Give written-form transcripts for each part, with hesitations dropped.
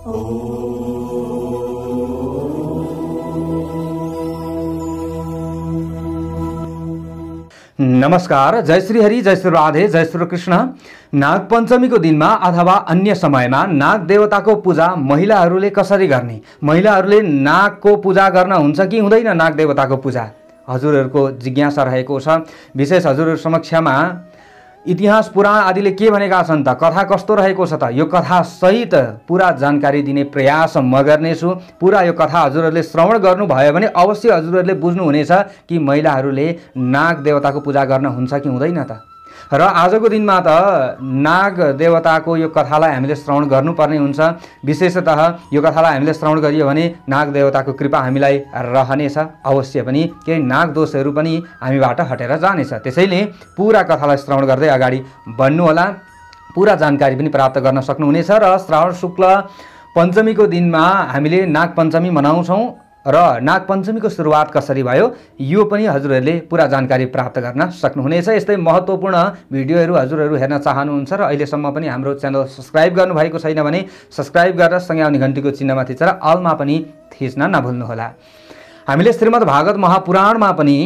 नमस्कार, जय श्री हरि, जय श्री राधे, जय श्री कृष्ण। नाग पञ्चमीको दिनमा अथवा अन्य समयमा नाग देवताको पूजा महिलाहरूले कसरी गर्ने? महिलाहरूले नागको पूजा गर्न हुन्छ कि हुँदैन नाग देवताको पूजा? हजुरहरूको जिज्ञासा रहेको छ। विशेष हजुरहरू समक्षमा इतिहास पुराण आदिले के भनेका छन् त, कथा कस्तो रहेको छ त, यो कथा सहित पूरा जानकारी दिने प्रयास म गर्नेछु। पूरा यो कथा हजुरहरूले श्रवण गर्नुभयो भने अवश्य हजुरहरूले बुझ्नुहुनेछ कि महिलाहरूले नाग देवताको पूजा गर्न हुन्छ कि हुँदैन त। र आजको दिनमा त नाग देवताको यो कथालाई हामीले श्रवण गर्नुपर्ने हुन्छ। विशेषतः यो कथालाई हामीले श्रवण गरियो भने नाग देवताको कृपा हामीलाई रहनेछ। अवश्य पनि केही नाग दोषहरू पनि हामीबाट हटेर जानेछ। त्यसैले पूरा कथालाई श्रवण गर्दै अगाडि बढ्नुहोला। पूरा जानकारी पनि प्राप्त गर्न सक्नुहुनेछ। र श्रावण शुक्ल पञ्चमीको दिनमा हामीले नाग पञ्चमी मनाउँछौँ र नाग पञ्चमीको सुरुवात कसरी भयो यो पनि हजुरहरूले पूरा जानकारी प्राप्त गर्न सक्नुहुनेछ। यस्तै महत्त्वपूर्ण भिडियोहरू हजुरहरू हेर्न चाहनुहुन्छ र अहिलेसम्म पनि हाम्रो च्यानल सब्स्क्राइब गर्नुभएको छैन भने सब्स्क्राइब गरेर सँगै आउने घन्टीको चिन्हमा थिचेर अलमा पनि थिच्न नभुल्नुहोला। हामीले श्रीमद् भागवत महापुराणमा पनि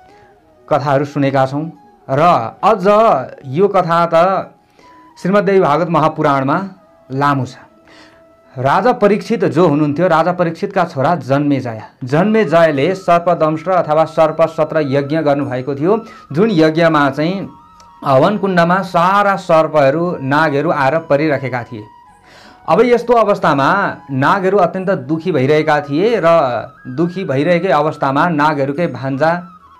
कथाहरू सुनेका छौँ र अझ यो कथा त श्रीमद्देवी भागवत महापुराणमा लामो छ। राजा परीक्षित जो हुनुहुन्थ्यो, राजा परीक्षितका छोरा जन्मेजयले सर्पदंष्ट्र अथवा सर्पसत्र यज्ञ गर्नुभएको थियो। जुन यज्ञमा चाहिँ हवन कुण्डमा सारा सर्पहरू नागहरू आएर परिरहेका थिए। अब यस्तो अवस्थामा नागहरू अत्यन्त दुखी भइरहेका थिए र दुखी भइरहेकै अवस्थामा नागहरूकै भान्जा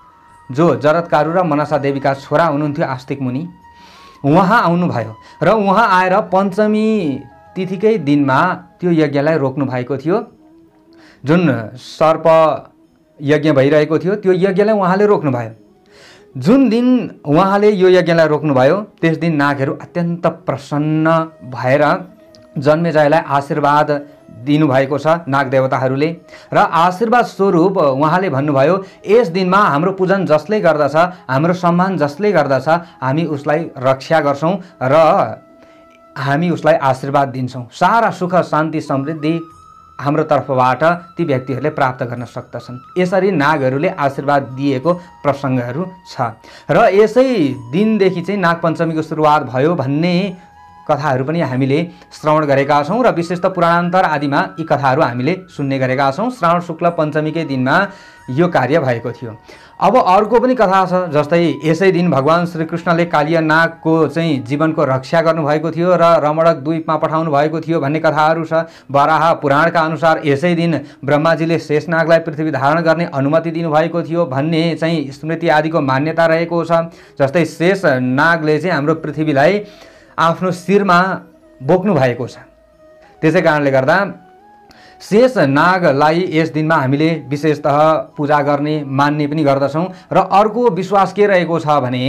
जो जरत्कारु र मनसा देवीका छोरा हुनुहुन्थ्यो आस्तिक मुनि, उहाँ आउनुभयो र उहाँ आएर पञ्चमी तिथिकै दिनमा त्यो यज्ञलाई रोक्नु भएको थियो। जुन सर्प यज्ञ भइरहेको थियो त्यो यज्ञलाई उहाँले रोक्नुभयो। जुन दिन उहाँले यो यज्ञलाई रोक्नुभयो त्यस दिन नागहरू अत्यन्त प्रसन्न भएर जन्मेजयलाई आशीर्वाद दिनुभएको छ नाग देवताहरूले। र आशीर्वाद स्वरूप उहाँले भन्नुभयो, यस दिनमा हाम्रो पूजन जसले गर्दछ, हाम्रो सम्मान जसले गर्दछ, हामी उसलाई रक्षा गर्छौँ र हामी उसलाई आशीर्वाद दिन्छौँ। सारा सुख शान्ति समृद्धि हाम्रो तर्फबाट ती व्यक्तिहरूले प्राप्त गर्न सक्दछन्। यसरी नागहरूले आशीर्वाद दिएको प्रसङ्गहरू छ र यसै दिनदेखि चाहिँ नागपञ्चमीको सुरुवात भयो भन्ने कथाहरू पनि हामीले श्रवण गरेका छौँ र विशेष त पुराणान्तर आदिमा यी कथाहरू हामीले सुन्ने गरेका छौँ। श्रावण शुक्ल पञ्चमीकै दिनमा यो कार्य भएको थियो। अब अर्को पनि कथा छ, जस्तै यसै दिन भगवान श्रीकृष्णले कालिया नागको चाहिँ जीवनको रक्षा गर्नुभएको थियो र रमणक द्वीपमा पठाउनु भएको थियो भन्ने कथाहरू छ। वराह पुराणका अनुसार यसै दिन ब्रह्माजीले शेषनागलाई पृथ्वी धारण गर्ने अनुमति दिनुभएको थियो भन्ने चाहिँ स्मृति आदिको मान्यता रहेको छ। जस्तै शेष नागले चाहिँ हाम्रो पृथ्वीलाई आफ्नो शिरमा बोक्नु भएको छ। त्यसै कारणले गर्दा शेष नागलाई यस दिनमा हामीले विशेषतः पूजा गर्ने मान्ने पनि गर्दछौँ। र अर्को विश्वास के रहेको छ भने,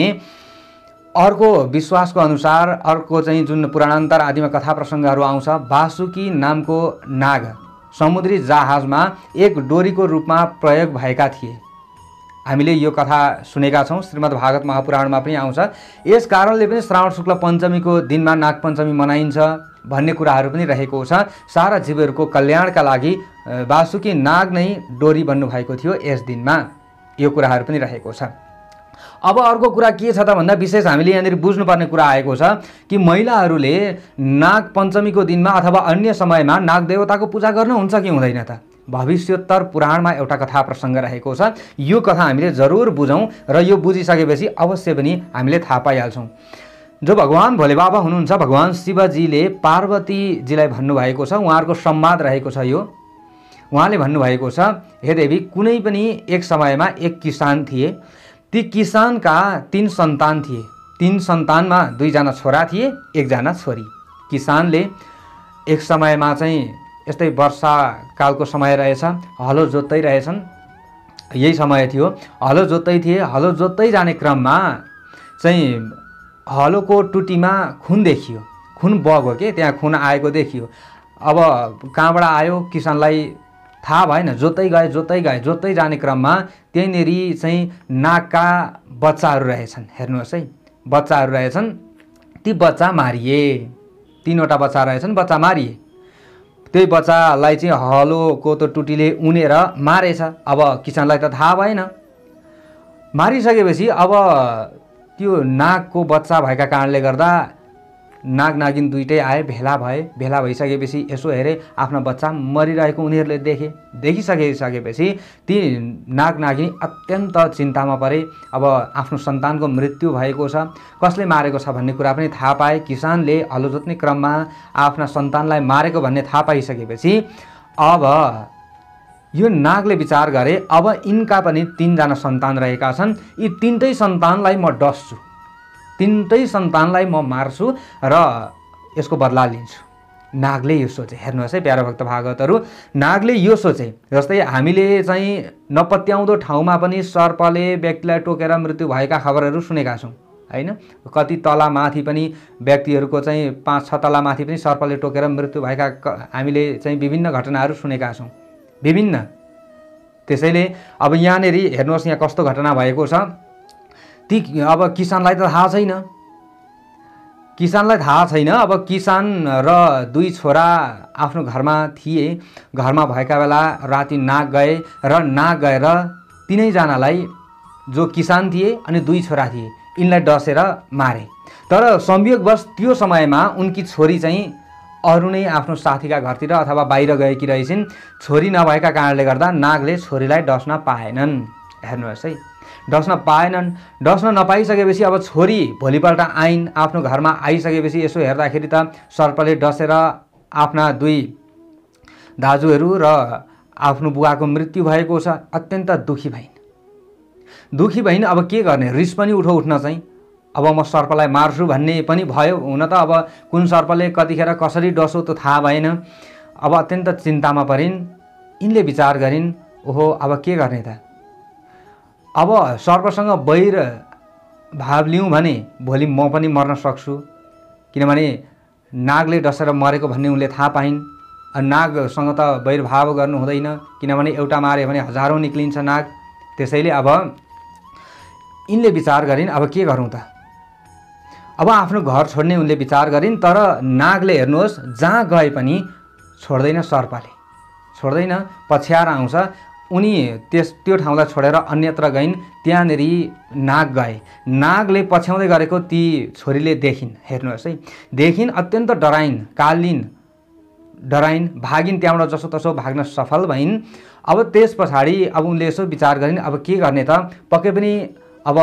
अर्को विश्वासको अनुसार अर्को चाहिँ जुन पुराणान्तर आदिमा कथा प्रसङ्गहरू आउँछ, वासुकी नामको नाग समुद्री जहाजमा एक डोरीको रूपमा प्रयोग भएका थिए। हामीले यो कथा सुनेका छौँ, श्रीमद् भागवत महापुराणमा पनि आउँछ। यस कारणले पनि श्रावण शुक्ल पञ्चमीको दिनमा नागपञ्चमी मनाइन्छ भन्ने कुराहरू पनि रहेको छ। सारा जीवहरूको कल्याणका लागि वासुकी नाग नै डोरी बन्नुभएको थियो यस दिनमा, यो कुराहरू पनि रहेको छ। अब अर्को कुरा के छ त भन्दा विशेष हामीले यहाँनिर बुझ्नुपर्ने कुरा आएको छ कि महिलाहरूले नाग पञ्चमीको दिनमा अथवा अन्य समयमा नाग देवताको पूजा गर्नुहुन्छ कि हुँदैन त? भविष्योत्तर पुराणमा एउटा कथा प्रसङ्ग रहेको छ। यो कथा हामीले जरुर बुझौँ र यो बुझिसकेपछि अवश्य पनि हामीले थाहा पाइहाल्छौँ। जो भगवान भोले बाबा हुनुहुन्छ, भगवान शिवजीले पार्वतीजीलाई भन्नुभएको छ, उहाँहरूको संवाद रहेको छ यो। उहाँले भन्नुभएको छ, हे देवी, कुनै पनि एक समयमा एक किसान थिए। ती किसानका 3 सन्तान थिए। 3 सन्तानमा 2 जना छोरा थिए, 1 जना छोरी। किसानले एक समयमा चाहिँ यस्तै वर्षाकालको समय रहेछ, हलो जोत्दै रहेछन्। यही समय थियो, हलो जोत्दै थिए। हलो जोत्दै जाने क्रममा चाहिँ हलोको टुटीमा खुन देखियो। खुन बग्यो के, त्यहाँ खुन आएको देखियो। अब कहाँबाट आयो किसानलाई थाहा भएन। जोत्दै गए जाने क्रममा त्यहीँनेरि चाहिँ नागका बच्चाहरू रहेछन्। हेर्नुहोस् है, बच्चाहरू रहेछन्। ती बच्चा मारिए। 3वटा बच्चा रहेछन्, बच्चा मारिए। त्यही बच्चालाई चाहिँ हलोको त्यो टुटीले उनेर मारेछ। अब किसानलाई त थाहा भएन। मारिसकेपछि अब त्यो नागको बच्चा भएका कारणले गर्दा नाग नागिन दुइटै आए, भेला भए। भेला भइसकेपछि यसो हेरे आफ्ना बच्चा मरिरहेको उनीहरूले देखिसकेपछि ती नाग नागिनी अत्यन्त चिन्तामा परे। अब आफ्नो सन्तानको मृत्यु भएको छ, कसले मारेको छ भन्ने कुरा पनि थाहा पाए। किसानले हलो जोत्ने क्रममा आफ्ना सन्तानलाई मारेको भन्ने थाहा पाइसकेपछि अब यो नागले विचार गरे, अब यिनका पनि 3 जना सन्तान रहेका छन्, यी 3टै सन्तानलाई म डस्छु, 3टै सन्तानलाई म मार्छु र यसको बदला लिन्छु। नागले यो सोचे। हेर्नुहोस् है प्यारो भक्त भागवतहरू, नागले यो सोचे। जस्तै हामीले चाहिँ नपत्याउँदो ठाउँमा पनि सर्पले व्यक्तिलाई टोकेर मृत्यु भएका खबरहरू सुनेका छौँ हैन। कति तलामाथि पनि व्यक्तिहरूको चाहिँ 5-6 तलामाथि पनि सर्पले टोकेर मृत्यु भएका हामीले चाहिँ विभिन्न घटनाहरू सुनेका छौँ, विभिन्न। त्यसैले अब यहाँनेरि हेर्नुहोस् यहाँ कस्तो घटना भएको छ। ती अब किसानलाई त थाहा छैन, किसानलाई थाहा छैन। अब किसान र 2 छोरा आफ्नो घरमा थिए। घरमा भएका बेला राति नाग गए र नाग गएर 3नै जनालाई, जो किसान थिए अनि 2 छोरा थिए, यिनलाई डसेर मारे। तर संयोगवश त्यो समयमा उनकी छोरी चाहिँ अरू नै आफ्नो साथीका घरतिर अथवा बाहिर गएकी रहेछिन्। छोरी नभएका कारणले गर्दा नागले छोरीलाई डस्न पाएनन्। हेर्नुहोस् है, डस्न पाएनन्। डस्न नपाइसकेपछि अब छोरी भोलिपल्ट आइन्। आफ्नो घरमा आइसकेपछि यसो हेर्दाखेरि त सर्पले डसेर आफ्ना 2 दाजुहरू र आफ्नो बुवाको मृत्यु भएको छ। अत्यन्त दुखी भइन्। अब के गर्ने, रिस पनि उठ्न चाहिँ अब म सर्पलाई मार्छु भन्ने पनि भयो। हुन त अब कुन सर्पले कतिखेर कसरी डसो त थाहा भएन। अब अत्यन्त चिन्तामा परिन्। यिनले विचार गरिन्, ओहो अब के गर्ने त, अब सर्पसँग वैर भाव लिउँ भने भोलि म पनि मर्न सक्छु, किनभने नागले डसेर मरेको भन्ने उनले थाहा पाइन्। नागसँग त वैर भाव गर्नु हुँदैन, किनभने एउटा मार्यो भने हजारौं निक्लिन्छ नाग। त्यसैले अब यिनले विचार गरिन्, अब के गरौँ त। अब आफ्नो घर छोड्ने उनले विचार गरिन्। तर नागले हेर्नुहोस् जहाँ गए पनि छोड्दैन, सर्पले छोड्दैन, पछ्याएर आउँछ। उनी त्यो ठाउँलाई छोडेर अन्यत्र गइन्। त्यहाँनेरि नाग गए। नागले पछ्याउँदै गरेको ती छोरीले देखिन्। हेर्नुहोस् है, देखिन्, अत्यन्त डराइन्, भागिन्। त्यहाँबाट जसोतसो भाग्न सफल भइन्। अब त्यस पछाडि अब उनले यसो विचार गरिन्, अब के गर्ने त। पक्कै पनि अब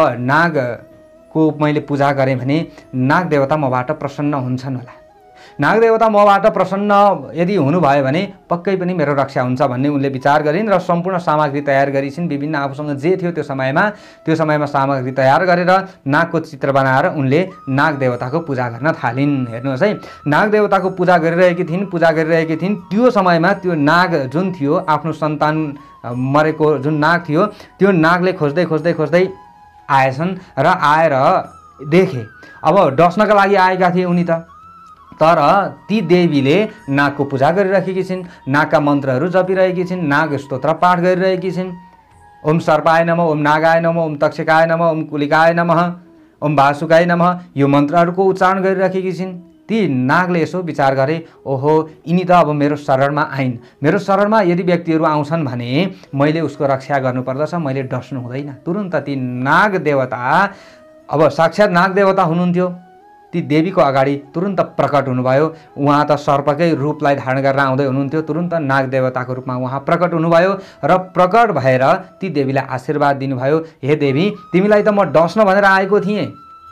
नागको मैले पूजा गरेँ भने नाग देवता मबाट प्रसन्न हुन्छन् होला। नाग देवता मबाट प्रसन्न यदि हुनुभयो भने पक्कै पनि मेरो रक्षा हुन्छ भन्ने उनले विचार गरिन् र सम्पूर्ण सामग्री तयार गरिछिन्। विभिन्न आफूसँग जे थियो त्यो समयमा सामग्री तयार गरेर नागको चित्र बनाएर उनले नाग देवताको पूजा गर्न थालिन्। हेर्नुहोस् है, नाग देवताको पूजा गरिरहेकी थिइन्। त्यो समयमा त्यो नाग जुन थियो, आफ्नो सन्तान मरेको जुन नाग थियो, त्यो नागले खोज्दै आएछन् र आएर देखे। अब डस्नका लागि आएका थिए उनी त, तर ती देवीले नागको पूजा गरिरहेकी छिन्, नागका मन्त्रहरू जपिरहेकी छिन्, नाग स्तोत्र पाठ गरिरहेकी छिन्। ओम सर्पाय नमः, ओम नागाय नमः, ओम तक्षकाय नमः, ओम कुलिकाय नमः, ओम वासुकाय नमः, यो मन्त्रहरूको उच्चारण गरिरहेकी छिन्। ती नागले यसो विचार गरे, ओहो यिनी त अब मेरो शरणमा आइन्। मेरो शरणमा यदि व्यक्तिहरू आउँछन् भने मैले उसको रक्षा गर्नुपर्दछ, मैले डस्नु हुँदैन। तुरुन्त ती नाग देवता, अब साक्षात् नाग देवता हुनुहुन्थ्यो, ती देवीको अगाडि तुरुन्त प्रकट हुनुभयो। उहाँ त सर्पकै रूपलाई धारण गरेर आउँदै हुनुहुन्थ्यो। तुरुन्त नाग देवताको रूपमा उहाँ प्रकट हुनुभयो र प्रकट भएर ती देवीलाई आशीर्वाद दिनुभयो। हे देवी, तिमीलाई त म डस्न भनेर आएको थिएँ,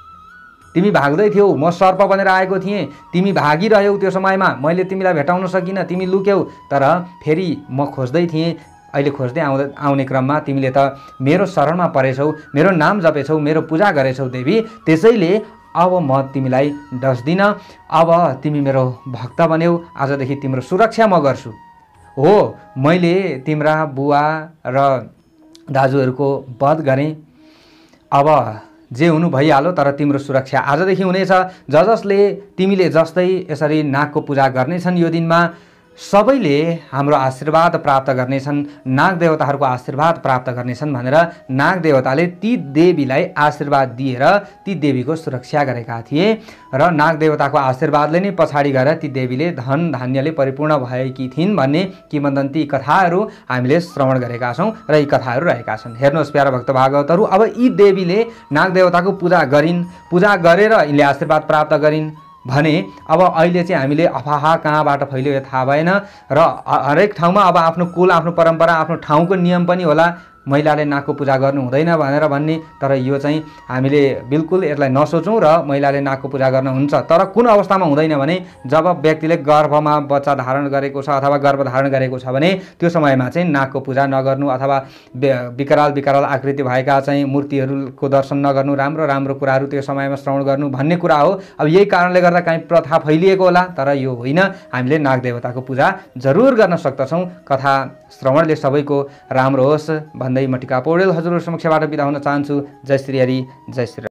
तिमी भाग्दै थियौ, म सर्प बनेर आएको थिएँ, तिमी भागिरह्यौ। त्यो समयमा मैले तिमीलाई भेटाउन सकिनँ, तिमी लुक्यौ। तर फेरि म खोज्दै थिएँ। अहिले खोज्दै आउने क्रममा तिमीले त मेरो शरणमा परेछौ, मेरो नाम जपेछौ, मेरो पूजा गरेछौ देवी। त्यसैले अब म तिमीलाई डस्दिनँ। अब तिमी मेरो भक्त बन्यौ, आजदेखि तिम्रो सुरक्षा म गर्छु। हो, मैले तिम्रा बुवा र दाजुहरूको वध गरेँ, अब जे हुनु भइहाल्यो, तर तिम्रो सुरक्षा आजदेखि हुनेछ। जसले तिमीले जस्तै यसरी नागको पूजा गर्नेछन् यो दिनमा, सबैले हाम्रो आशीर्वाद प्राप्त गर्नेछन्, नाग देवताहरूको आशीर्वाद प्राप्त गर्नेछन् भनेर नाग देवताले ती देवीलाई आशीर्वाद दिएर ती देवीको सुरक्षा गरेका थिए र नाग देवताको आशीर्वादले नै पछाडि गएर ती देवीले धन धान्यले परिपूर्ण भएकी थिइन् भन्ने किंवदन्ती कथाहरू हामीले श्रवण गरेका छौँ र यी कथाहरू रहेका छन्। हेर्नुहोस् प्यारा भक्त भागवतहरू, अब यी देवीले नाग देवताको पूजा गरिन्, पूजा गरेर यिनले आशीर्वाद प्राप्त गरिन् भने अब अहिले चाहिँ हामीले अफवाह कहाँबाट फैल्यो यो थाहा भएन र हरेक ठाउँमा अब आफ्नो कुल, आफ्नो परम्परा, आफ्नो ठाउँको नियम पनि होला महिलाले नागको पूजा गर्नु हुँदैन भनेर भन्ने। तर यो चाहिँ हामीले बिल्कुल यसलाई नसोचौँ र महिलाले नागको पूजा गर्न हुन्छ। तर कुन अवस्थामा हुँदैन भने जब व्यक्तिले गर्भमा बच्चा धारण गरेको छ अथवा गर्भधारण गरेको छ भने त्यो समयमा चाहिँ नागको पूजा नगर्नु अथवा विकराल आकृति भएका चाहिँ मूर्तिहरूको दर्शन नगर्नु, राम्रो राम्रो कुराहरू त्यो समयमा श्रवण गर्नु भन्ने कुरा हो। अब यही कारणले गर्दा काहीँ प्रथा फैलिएको होला, तर यो होइन। हामीले नाग देवताको पूजा जरुर गर्न सक्दछौँ। कथा श्रवणले सबैको राम्रो होस् भन्दै म टिका पौडेल हजुरहरू समक्षबाट बिदा हुन चाहन्छु। जय श्री हरि, जय श्री